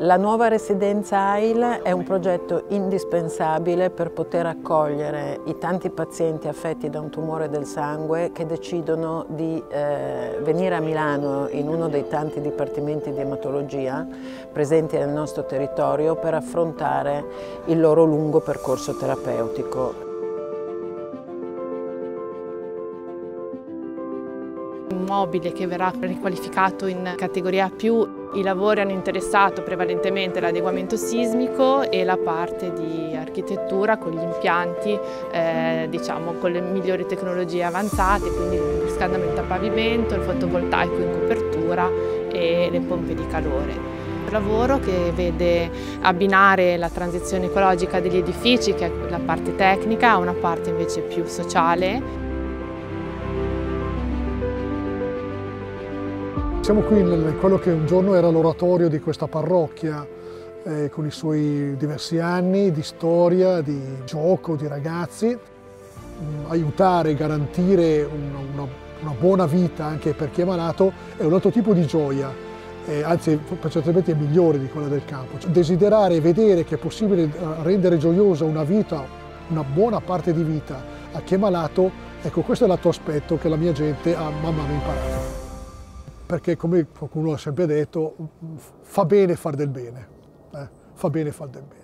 La nuova residenza AIL è un progetto indispensabile per poter accogliere i tanti pazienti affetti da un tumore del sangue che decidono di venire a Milano in uno dei tanti dipartimenti di ematologia presenti nel nostro territorio per affrontare il loro lungo percorso terapeutico. Immobile che verrà riqualificato in categoria A+. I lavori hanno interessato prevalentemente l'adeguamento sismico e la parte di architettura con gli impianti diciamo con le migliori tecnologie avanzate, quindi il riscaldamento a pavimento, il fotovoltaico in copertura e le pompe di calore. Un lavoro che vede abbinare la transizione ecologica degli edifici, che è la parte tecnica, a una parte invece più sociale. Siamo qui in quello che un giorno era l'oratorio di questa parrocchia, con i suoi diversi anni di storia, di gioco, di ragazzi. Aiutare e garantire una buona vita anche per chi è malato è un altro tipo di gioia, anzi per certi aspetti è migliore di quella del campo. Desiderare e vedere che è possibile rendere gioiosa una vita, una buona parte di vita a chi è malato, ecco, questo è l'altro aspetto che la mia gente ha man mano imparato. Perché, come qualcuno ha sempre detto, fa bene far del bene, fa bene far del bene.